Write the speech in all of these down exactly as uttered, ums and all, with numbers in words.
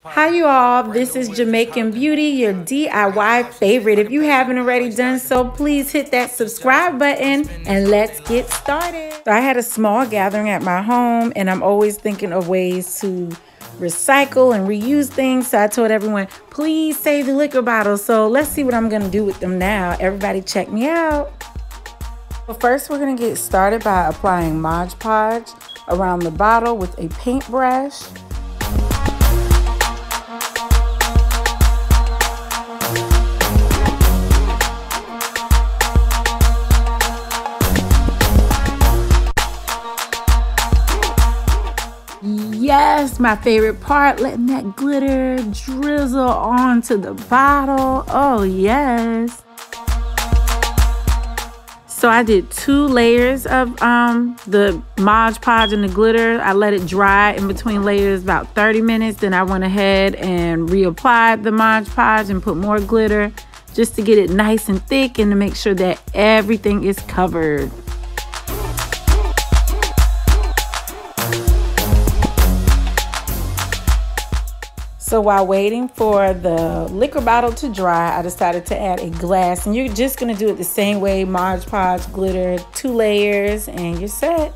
Hi you all, this is Jamaican Beauty, your D I Y favorite. If you haven't already done so, please hit that subscribe button and let's get started. So I had a small gathering at my home and I'm always thinking of ways to recycle and reuse things. So I told everyone, please save the liquor bottles. So let's see what I'm gonna do with them now. Everybody check me out. Well, first we're gonna get started by applying Mod Podge around the bottle with a paintbrush. Yes, my favorite part, letting that glitter drizzle onto the bottle. Oh, yes. So I did two layers of um, the Mod Podge and the glitter. I let it dry in between layers about thirty minutes. Then I went ahead and reapplied the Mod Podge and put more glitter just to get it nice and thick and to make sure that everything is covered. So while waiting for the liquor bottle to dry, I decided to add a glass. And you're just going to do it the same way, Mod Podge, glitter, two layers, and you're set.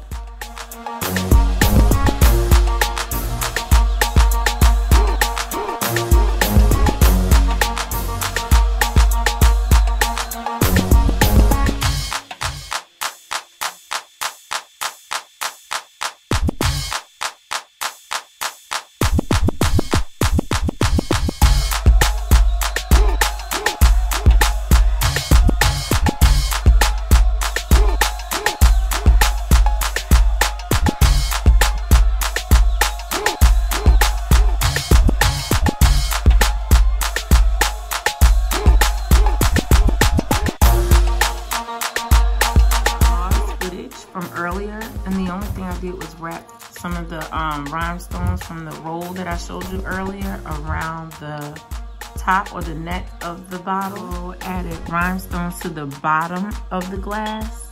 From earlier, and the only thing I did was wrap some of the um, rhinestones from the roll that I showed you earlier around the top or the neck of the bottle. Added rhinestones to the bottom of the glass.